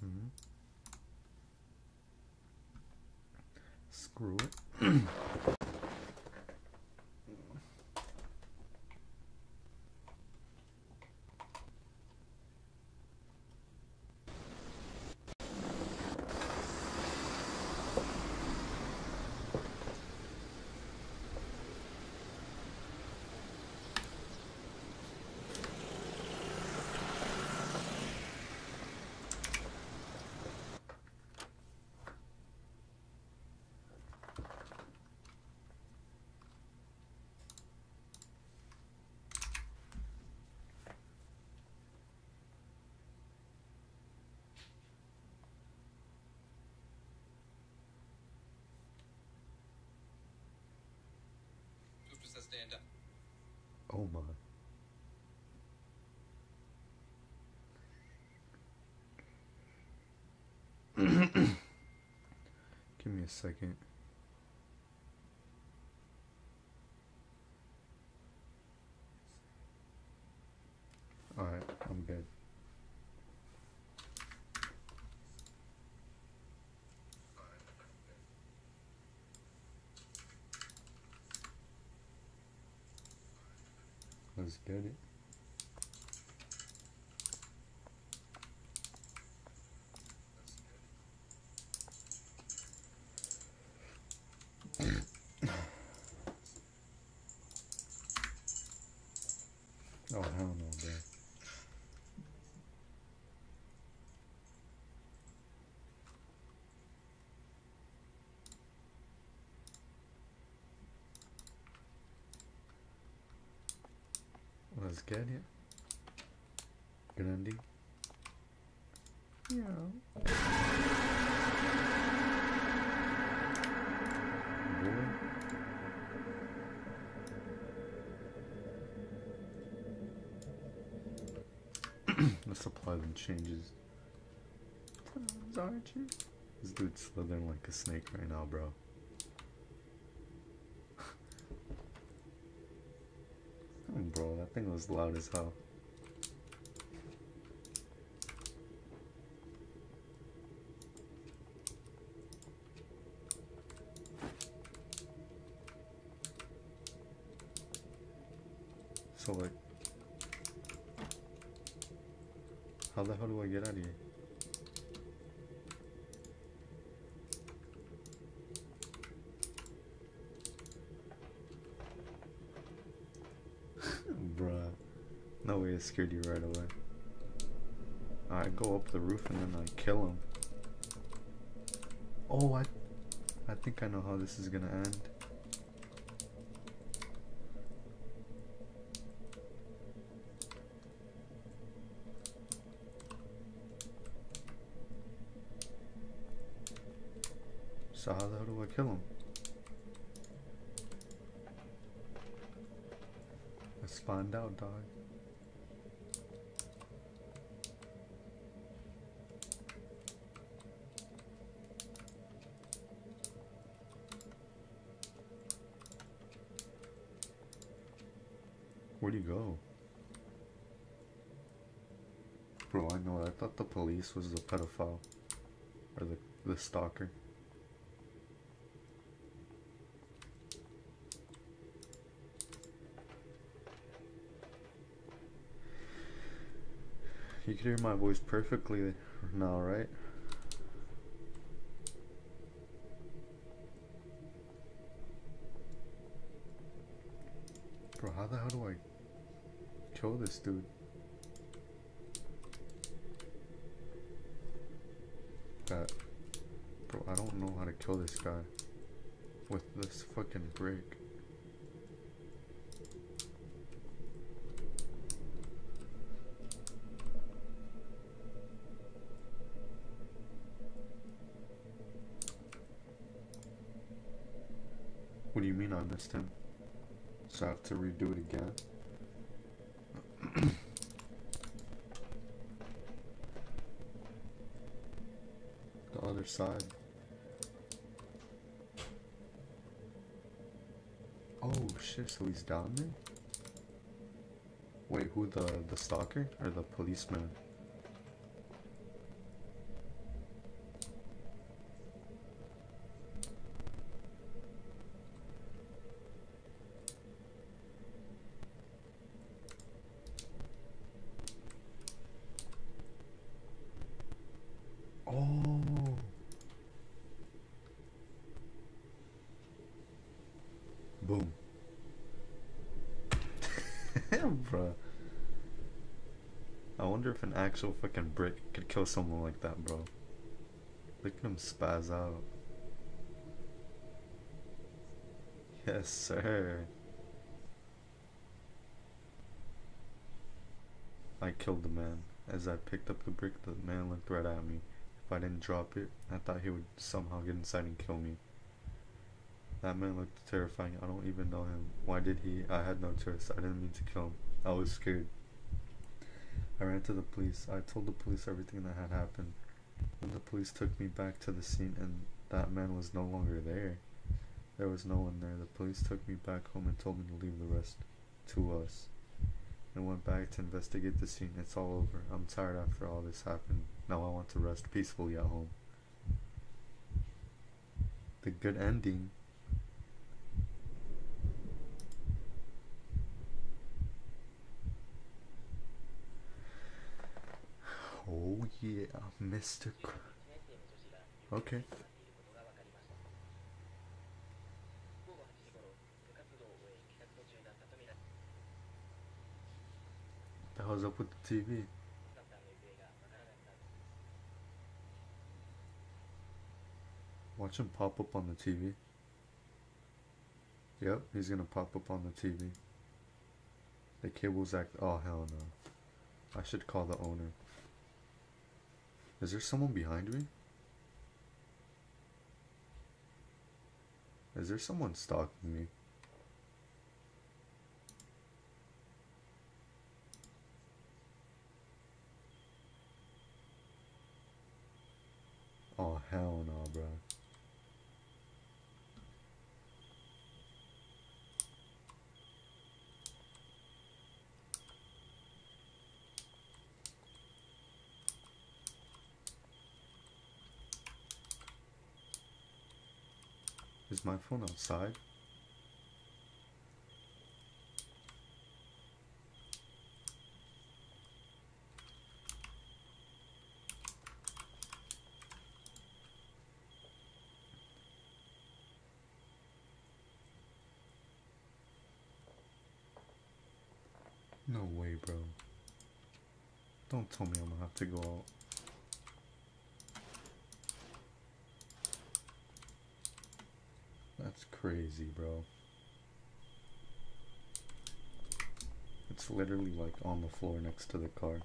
Mm-hmm. Screw it. Oh my. Give me a second. Alright, I'm good. Let's get it. Oh, hell no, bro. Let's get it. Grande. Yeah. Boy. Let's apply them changes. Aren't you? This dude's slithering like a snake right now, bro. Bro, that thing was loud as hell. So like, how the hell do I get out of here? Bruh, no way it scared you right away. I go up the roof and then I kill him. Oh, I think I know how this is gonna end. So how the hell do I kill him? Let's find out, dog. Where'd he go? Bro, I know. I thought the police was the pedophile. Or the stalker. You can hear my voice perfectly now, right? Bro, how the hell do I kill this dude? Bro, I don't know how to kill this guy with this fucking brick. What do you mean I missed him? So I have to redo it again? The other side. Oh shit, so he's down there? Wait, who, the stalker or the policeman? Oh. Boom. Bruh. I wonder if an actual fucking brick could kill someone like that, bro. Look at him spaz out. Yes, sir. I killed the man. As I picked up the brick, the man looked right at me. If I didn't drop it, I thought he would somehow get inside and kill me. That man looked terrifying. I don't even know him. Why did he? I had no choice. I didn't mean to kill him. I was scared. I ran to the police. I told the police everything that had happened. Then the police took me back to the scene and that man was no longer there. There was no one there. The police took me back home and told me to leave the rest to us. And went back to investigate the scene. It's all over. I'm tired after all this happened. Now I want to rest peacefully at home. The good ending. Oh yeah, Mr. Okay. The hell's up with the TV? Watch him pop up on the TV. Yep, he's gonna pop up on the TV. The cable's act. Oh hell no. I should call the owner. Is there someone behind me? Is there someone stalking me? Oh hell no, bro. Is my phone outside? No way, bro. Don't tell me I'm gonna have to go out. That's crazy, bro. It's literally like on the floor next to the car.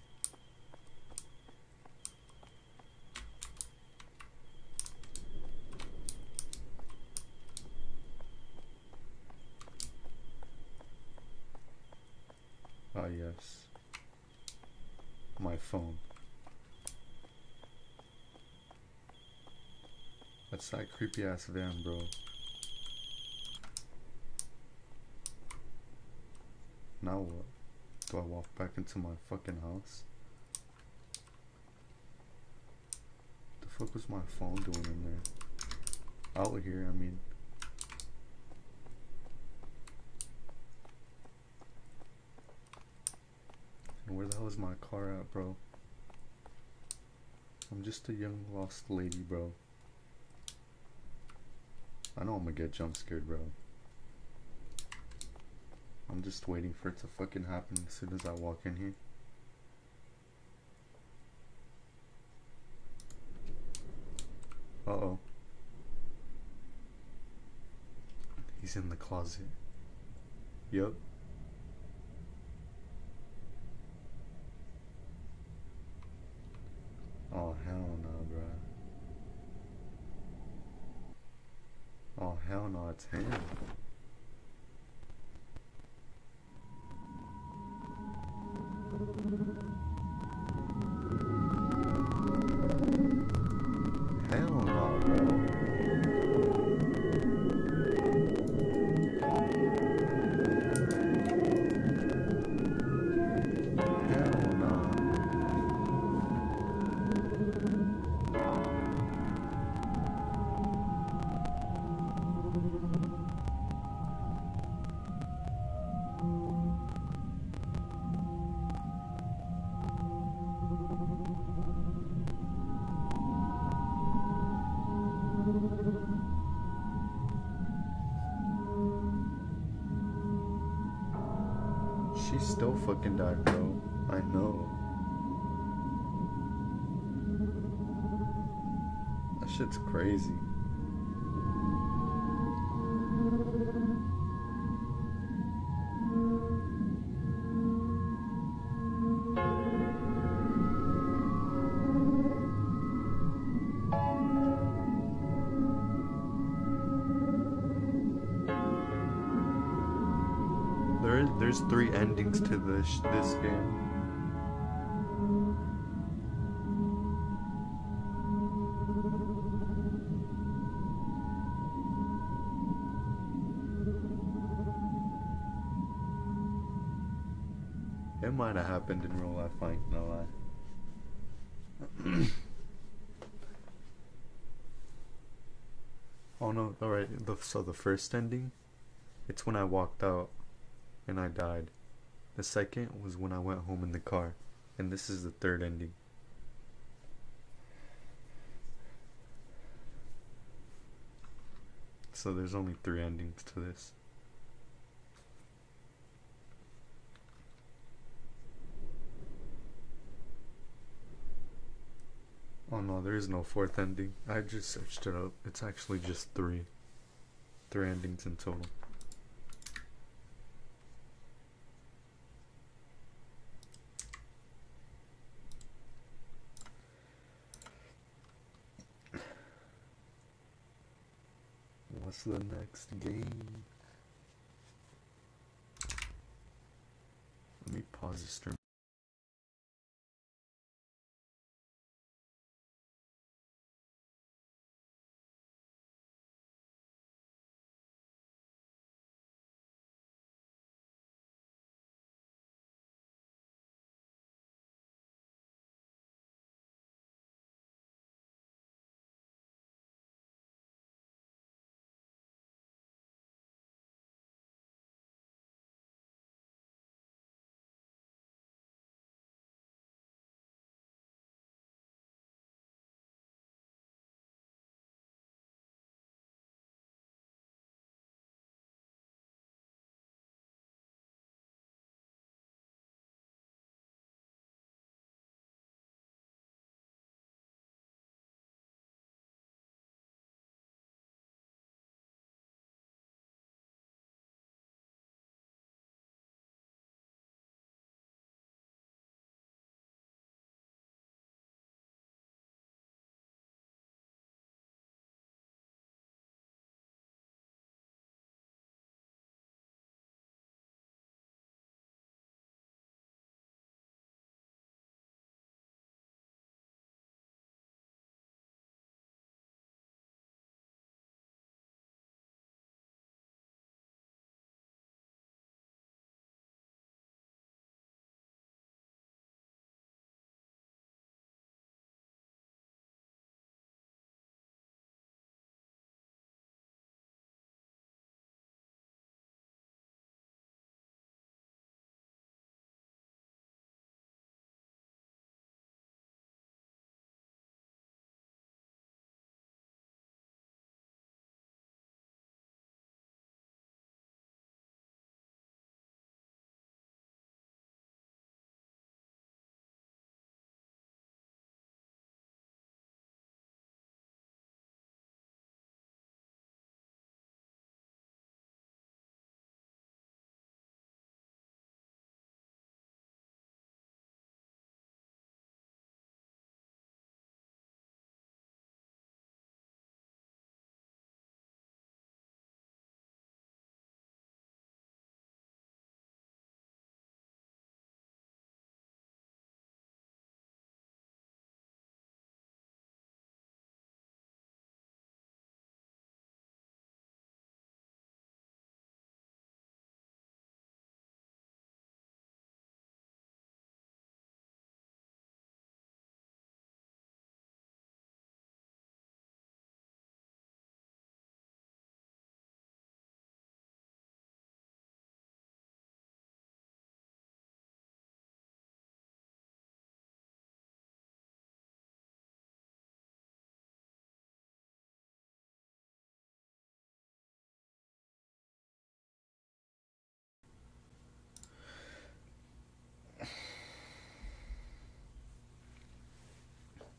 Ah yes. My phone. That's that creepy ass van, bro. Now what? Do I walk back into my fucking house? The fuck was my phone doing in there? Out here, I mean. And where the hell is my car at, bro? I'm just a young lost lady, bro. I know I'm gonna get jump scared, bro. I'm just waiting for it to fucking happen as soon as I walk in here. Uh-oh. He's in the closet. Yup. Oh, hell no, bro. Oh, hell no, it's him. Hell no, bro. Hell no. still fucking died, bro. I know. That shit's crazy. There's 3 endings to this game. It might have happened in real life, I ain't gonna lie. Oh no, alright, so the first ending, it's when I walked out and I died. The second was when I went home in the car. And this is the third ending. So there's only 3 endings to this. Oh no, there is no 4th ending. I just searched it up. It's actually just 3. 3 endings in total. What's the next game? Let me pause the stream.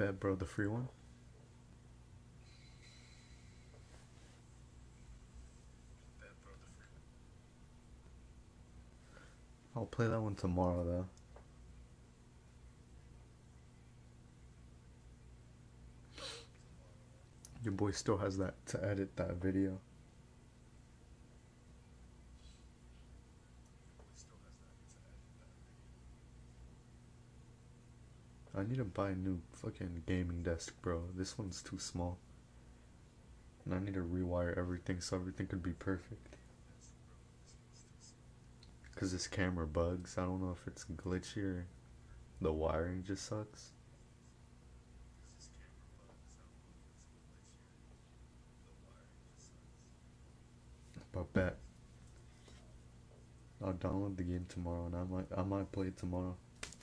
Bet, bro, the free one? I'll play that one tomorrow, though. Your boy still has that to edit that video. I need to buy a new fucking gaming desk, bro. This one's too small. And I need to rewire everything so everything could be perfect. Cause this camera bugs. I don't know if it's glitchy or the wiring just sucks. But bet I'll download the game tomorrow and I might play it tomorrow.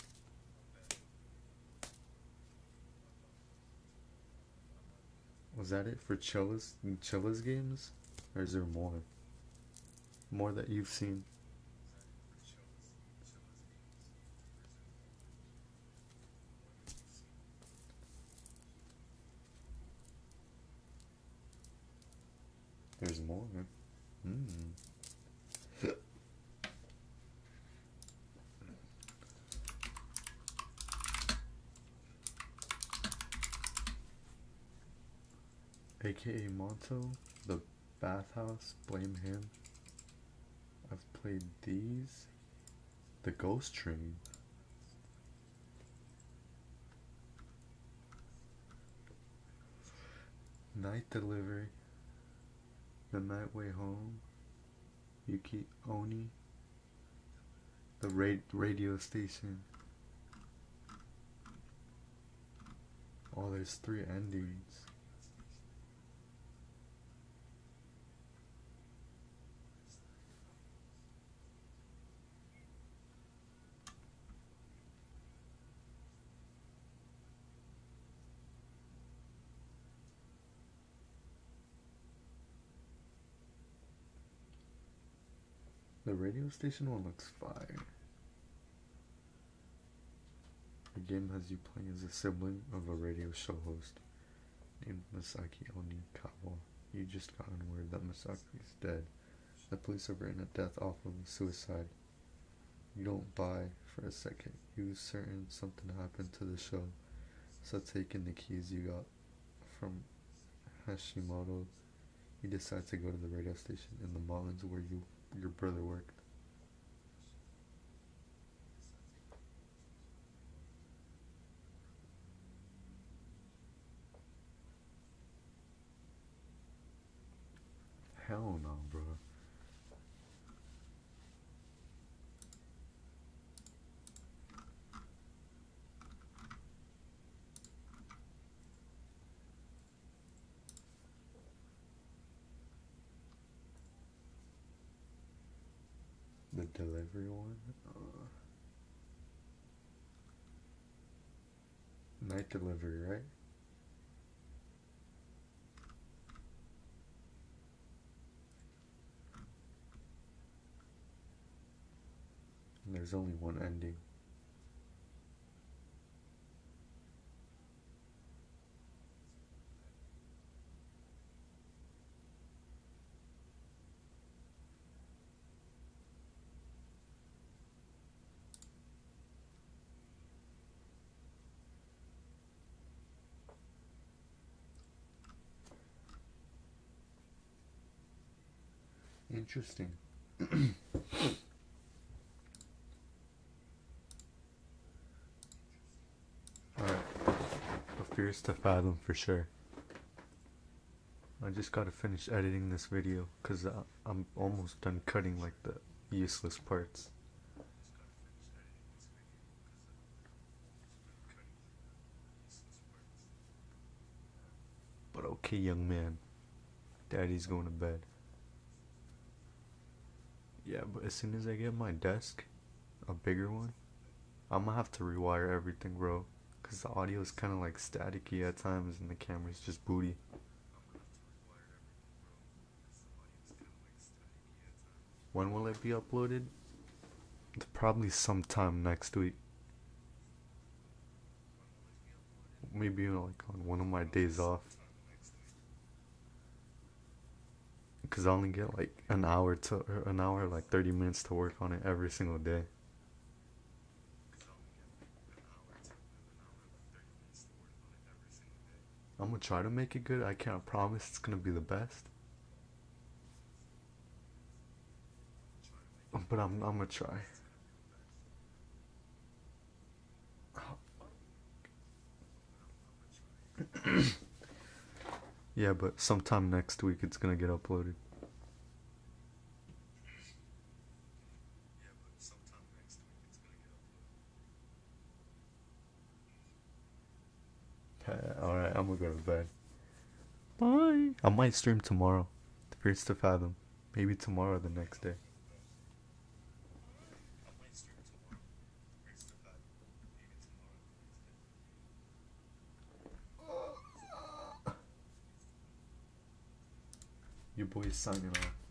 Was that it for Chilla's games? Or is there more? More that you've seen? There's more. AKA Monto, the bathhouse, blame him. I've played these. The Ghost Train. Night Delivery. The Night Way Home. Yuki Oni. The radio station. Oh, there's 3 endings. The radio station one looks fire. The game has you playing as a sibling of a radio show host named Masaki Onikawa. You just gotten word that Masaki is dead. The police have written a death off of a suicide. You don't buy for a second. You certain something happened to the show. So taking the keys you got from Hashimoto, you decide to go to the radio station in the mountains where your brother worked. Hell no, bro. The delivery one? Night delivery, right? And there's only one ending. Interesting. Alright. A Fears to Fathom for sure. I just gotta finish editing this video because I'm almost done cutting like the useless parts. But okay, young man. Daddy's going to bed. Yeah, but as soon as I get my desk, a bigger one, I'm gonna have to rewire everything, bro. Because the audio is kind of like staticky at times and the camera's just booty. When will it be uploaded? Probably sometime next week. maybe like on one of my days off, because I only get like an hour like 30 minutes to work on it every single day. I'm gonna try to make it good. I can't promise it's gonna be the best, but I'm gonna try. Yeah, but sometime next week it's gonna get uploaded. Alright, I'm gonna go to bed. Bye. I might stream tomorrow. The Fears to Fathom. Maybe tomorrow or the next day. Your boy's signing off.